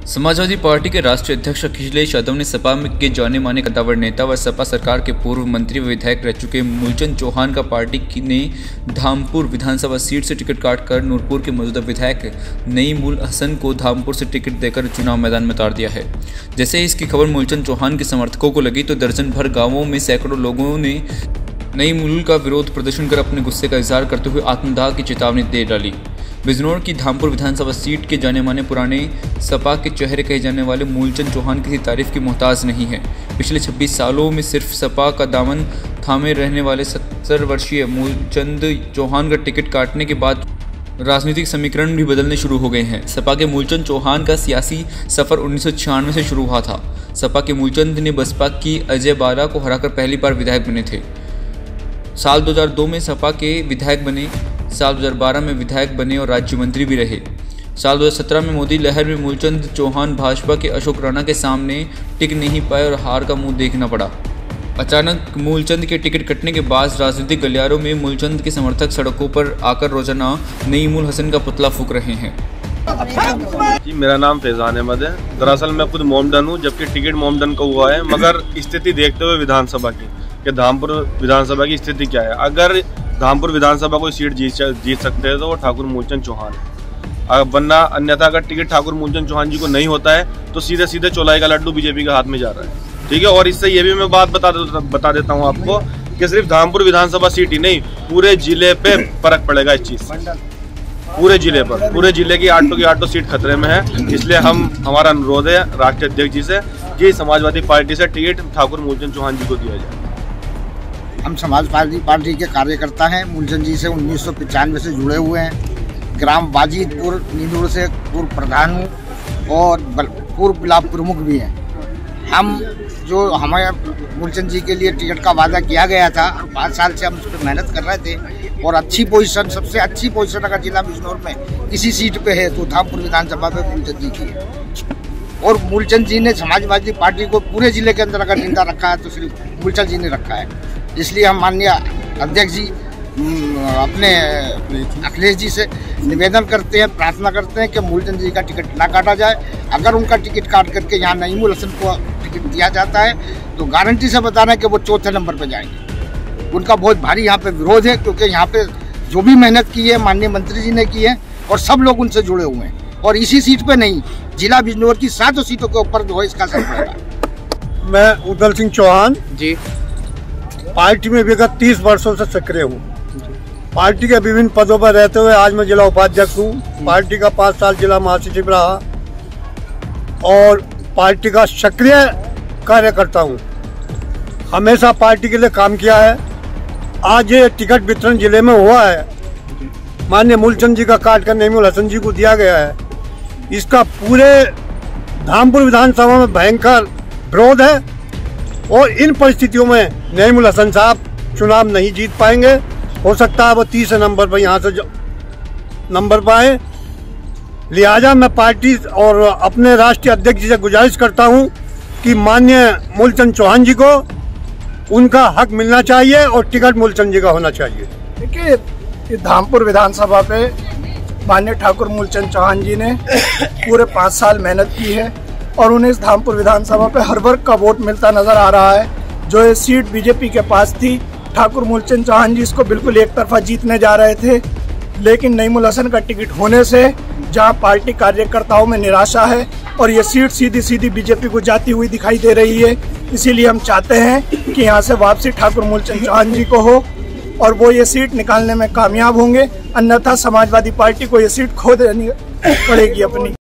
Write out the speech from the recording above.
Samajwadi party के राष्ट्रीय अध्यक्ष अखिलेश यादव ने सपा के जाने माने कद्दावर नेता व सपा सरकार के पूर्व मंत्री व विधायक रह चुके मूलचंद चौहान का पार्टी ने धामपुर विधानसभा सीट से टिकट काटकर नूरपुर के मौजूदा विधायक नईमुल हसन को धामपुर से टिकट देकर चुनाव मैदान में उतार दिया है। जैसे ही इसकी खबर मूलचंद चौहान के समर्थकों को लगी तो दर्जन भर गाँवों में सैकड़ों लोगों ने नईमुल का विरोध प्रदर्शन कर अपने गुस्से का इजहार करते हुए आत्मदाह की चेतावनी दे डाली। बिजनौर की धामपुर विधानसभा सीट के जाने माने पुराने सपा के चेहरे कहे जाने वाले मूलचंद चौहान किसी तारीफ की मोहताज नहीं है। पिछले 26 सालों में सिर्फ सपा का दामन थामे रहने वाले 70 वर्षीय मूलचंद चौहान का टिकट काटने के बाद राजनीतिक समीकरण भी बदलने शुरू हो गए हैं। सपा के मूलचंद चौहान का सियासी सफर 1996 से शुरू हुआ था। सपा के मूलचंद ने बसपा की अजय बाला को हराकर पहली बार विधायक बने थे। साल 2002 में सपा के विधायक बने, साल 2012 में विधायक बने और राज्य मंत्री भी रहे। साल 2017 में मोदी लहर में मूलचंद चौहान भाजपा के अशोक राणा के सामने टिक नहीं पाए और हार का मुंह देखना पड़ा। अचानक मूलचंद के टिकट कटने के बाद राजनीतिक गलियारों में मूलचंद के समर्थक सड़कों पर आकर रोजाना नईमुल हसन का पुतला फूंक रहे हैं। जी, मेरा नाम फैजान अहमद है। दरअसल मैं खुद मोमडन हूँ, जबकि टिकट मोमडन का हुआ है, मगर स्थिति देखते हुए विधानसभा की कि धामपुर विधानसभा की स्थिति क्या है। अगर धामपुर विधानसभा को सीट जीत सकते हैं तो वो ठाकुर मूलचंद चौहान है, वरना अन्यथा अगर टिकट ठाकुर मूलचंद चौहान जी को नहीं होता है तो सीधे सीधे चौलाई का लड्डू बीजेपी के हाथ में जा रहा है। ठीक है, और इससे ये भी मैं बात बता देता हूँ आपको कि सिर्फ धामपुर विधानसभा सीट ही नहीं, पूरे जिले पे फर्क पड़ेगा इस चीज से। पूरे जिले पर, पूरे जिले की 8 सीट खतरे में है। इसलिए हमारा अनुरोध है राष्ट्रीय अध्यक्ष जी से कि समाजवादी पार्टी से टिकट ठाकुर मूलचंद चौहान जी को दिया जाए। हम समाजवादी पार्टी के कार्यकर्ता हैं। मूलचंद जी से 1995 से जुड़े हुए हैं। ग्राम वाजिदपुर नींदुर से पूर्व प्रधान हूँ और पूर्व ब्लॉक प्रमुख भी हैं। हम जो हमें मूलचंद जी के लिए टिकट का वादा किया गया था, 5 साल से हम उस पर मेहनत कर रहे थे और अच्छी पोजीशन, सबसे अच्छी पोजीशन अगर जिला बिजनौर में किसी सीट पे है तो धामपुर विधानसभा पे मूलचंद जी की है। और मूलचंद जी ने समाजवादी पार्टी को पूरे जिले के अंदर अगर जिंदा रखा है तो सिर्फ मूलचंद जी ने रखा है। इसलिए हम माननीय अध्यक्ष जी अपने अखिलेश जी से निवेदन करते हैं, प्रार्थना करते हैं कि मूलचंद जी का टिकट ना काटा जाए। अगर उनका टिकट काट करके यहाँ नईमुल हसन को टिकट दिया जाता है तो गारंटी से बता रहे हैं कि वो 4थे नंबर पर जाएंगे। उनका बहुत भारी यहाँ पे विरोध है, क्योंकि यहाँ पे जो भी मेहनत की है माननीय मंत्री जी ने की है और सब लोग उनसे जुड़े हुए हैं। और इसी सीट पे नहीं, जिला बिजनौर की 7 सीटों के ऊपर जो है इसका असर पड़ेगा। मैं उदल सिंह चौहान जी पार्टी में विगत 30 वर्षों से सक्रिय हूँ। पार्टी के विभिन्न पदों पर रहते हुए आज मैं जिला उपाध्यक्ष हूँ। पार्टी का 5 साल जिला महासचिव रहा और पार्टी का सक्रिय कार्यकर्ता हूँ। हमेशा पार्टी के लिए काम किया है। आज ये टिकट वितरण जिले में हुआ है, माननीय मूलचंद जी का काट कर नईमुल हसन जी को दिया गया है। इसका पूरे धामपुर विधानसभा में भयंकर विरोध है और इन परिस्थितियों में नईमुल हसन साहब चुनाव नहीं जीत पाएंगे। हो सकता है वो 30 नंबर पर यहाँ से नंबर पर आए। लिहाजा मैं पार्टी और अपने राष्ट्रीय अध्यक्ष जी से गुजारिश करता हूँ कि माननीय मूलचंद चौहान जी को उनका हक मिलना चाहिए और टिकट मूलचंद जी का होना चाहिए। देखिए, धामपुर विधानसभा पे माननीय ठाकुर मूलचंद चौहान जी ने पूरे 5 साल मेहनत की है और उन्हें इस धामपुर विधानसभा पे हर वर्ग का वोट मिलता नजर आ रहा है। जो ये सीट बीजेपी के पास थी, ठाकुर मूलचंद चौहान जी इसको बिल्कुल एक तरफा जीतने जा रहे थे, लेकिन नईमुल हसन का टिकट होने से जहां पार्टी कार्यकर्ताओं में निराशा है और ये सीट सीधी सीधी बीजेपी को जाती हुई दिखाई दे रही है। इसीलिए हम चाहते हैं कि यहाँ से वापसी ठाकुर मूलचंद चौहान जी को हो और वो ये सीट निकालने में कामयाब होंगे, अन्यथा समाजवादी पार्टी को ये सीट खो देनी पड़ेगी अपनी।